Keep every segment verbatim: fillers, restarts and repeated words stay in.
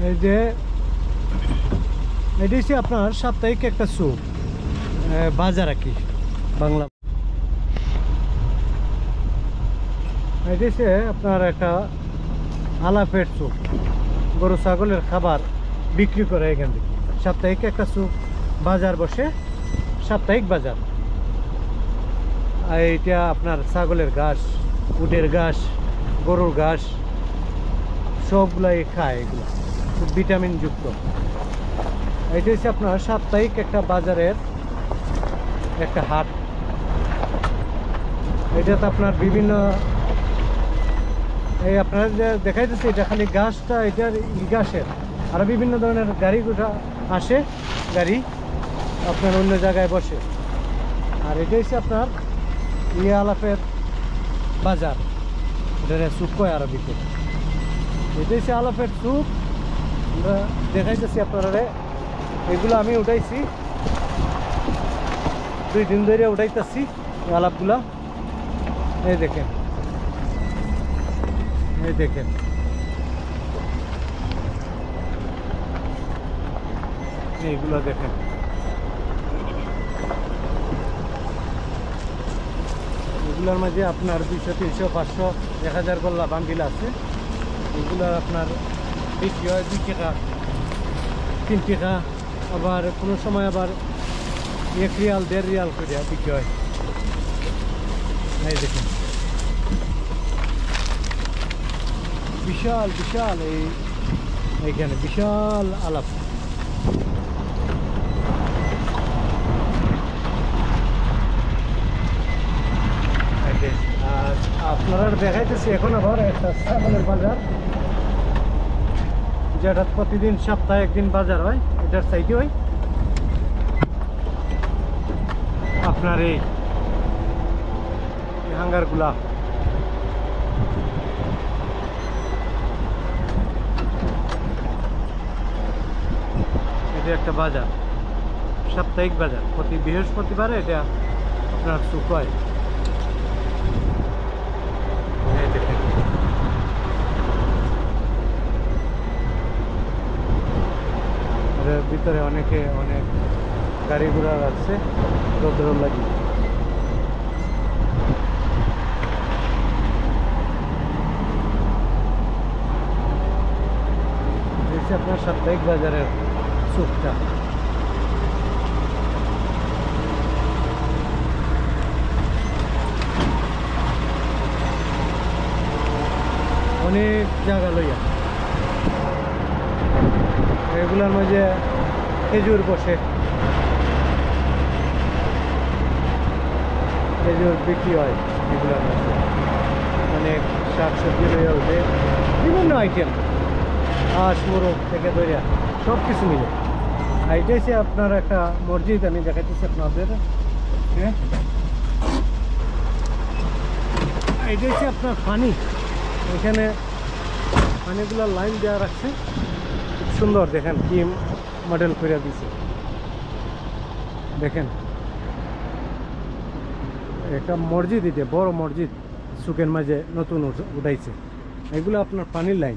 এই যে এটি হচ্ছে আপনার সাপ্তাহিক একটা সুপ বাজার আর কি বাংলা। এটি হচ্ছে আপনার একটা আলাপের সুপ, গরু ছাগলের খাবার বিক্রি করে এখান থেকে। সাপ্তাহিক একটা সুপ বাজার বসে, সাপ্তাহিক বাজার। আর এইটা আপনার ছাগলের ঘাস, উটের ঘাস, গরুর ঘাস সবগুলাই খায়, এগুলো খুব ভিটামিন যুক্ত। এটা হচ্ছে আপনার সাপ্তাহিক একটা বাজারের একটা হাট। এটাতে আপনার বিভিন্ন এই আপনার যে দেখাইতেছে এটা খালি ঘাসটা, এটার ই ঘাসের আরো বিভিন্ন ধরনের গাড়ি গোটা আসে, গাড়ি আপনার অন্য জায়গায় বসে। আর এটা হচ্ছে আপনার ইয়ে আলাপের বাজার, এটা সুপ কয় আরবিতে। এটা হচ্ছে আলাপের সুপ, আমরা দেখাইতেছি আপনারা। এগুলো আমি উঠাইছি, দুই দিন ধরে উঠাইতেছি আলাপগুলা। এই দেখেন, এই দেখেন এইগুলো দেখেন। এগুলোর মাঝে আপনার দুইশো তিনশো পাঁচশো এক হাজার গল্লা বান্ডিল আছে। এগুলো আপনার বিক্রি হয় দুই টাকা, তিন টাকা, আবার কোনো সময় আবার এক রিয়াল দেড় রিয়াল করে বিক্রি হয়। এই দেখেন বিশাল বিশাল, এই এইখানে বিশাল আলাপ। আর আপনারা দেখাইতেছি এখন আবার একটা ছাগলের বাজার, যেটা প্রতিদিন সপ্তাহে একদিন বাজার হয়। এটার সাইডে হয় আপনার এই হাঙ্গারগুলা। এটা একটা বাজার, সাপ্তাহিক বাজার, প্রতি বৃহস্পতিবারে এটা আপনার সুপ হয়। ভিতরে অনেকে অনেক গাড়ি ঘোড়া রাখছে রোদ্র লাগি। আপনার সাপ্তাহিক বাজারের সুপটা। অনেক জায়গা লইয়া, এগুলোর মাঝে খেজুর বসে, খেজুর বিক্রি হয়। এগুলোর মধ্যে অনেক শাক সবজি লইয়া উঠে, বিভিন্ন আইটেম, হাঁস মুরগ থেকে ধরিয়া সব কিছু মিলে। এইটা হচ্ছে আপনার একটা মসজিদ, আমি দেখাইতেছি আপনাদের। হ্যাঁ, এইটা হচ্ছে আপনার পানি, এখানে পানিগুলো লাইন দেওয়া রাখছে, খুব সুন্দর। দেখেন কি মডেল করে দিছে, দেখেন একটা মসজিদ, এটা বড় মসজিদ সুকের মাঝে নতুন উঠাইছে। এগুলো আপনার পানির লাইন,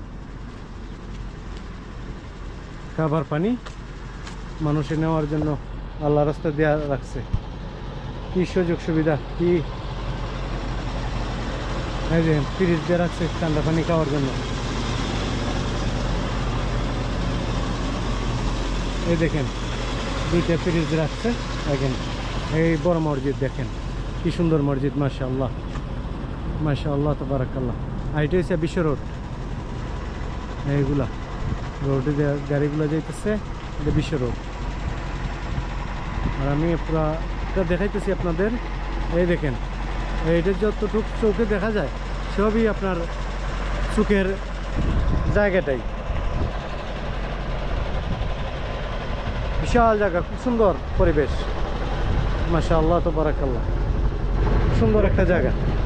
খাবার পানি মানুষের নেওয়ার জন্য আল্লাহ রাস্তা দেওয়া রাখছে। কি সুযোগ সুবিধা, কি ফ্রিজ দিয়ে রাখছে ঠান্ডা পানি খাওয়ার জন্য। এই দেখেন দুইটা ফ্রিজ রাখছে। দেখেন এই বড় মসজিদ, দেখেন কি সুন্দর মসজিদ, মাশাআল্লাহ মাশাআল্লাহ তাবারাকাল্লাহ। আর এটা হচ্ছে বিশ্ব রোড, এইগুলা রোডে গাড়িগুলো যাইতেছে, এটা বিশ্ব রোড। আর আমি পুরা এটা দেখাইতেছি আপনাদের। এই দেখেন এইটা যতটুকু চোখে দেখা যায় সবই আপনার সুখের জায়গাটাই, বিশাল জায়গা, খুব সুন্দর পরিবেশ, মাশাআল্লাহ তাবারাকাল্লাহ, সুন্দর একটা জায়গা।